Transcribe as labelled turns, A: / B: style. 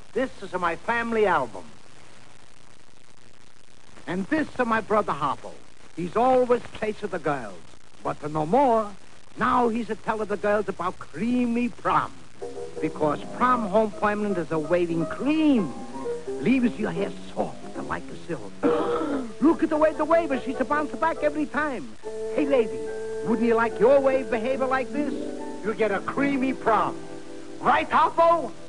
A: This is my family album. And this is my brother Harpo. He's always chasing the girls. But no more. Now he's a telling the girls about creamy prom. Because prom home permanent is a waving cream. Leaves your hair soft like a silk. Look at the way the waver. She's a bounce back every time. Hey, lady, wouldn't you like your wave behavior like this? You'll get a creamy prom. Right, Harpo?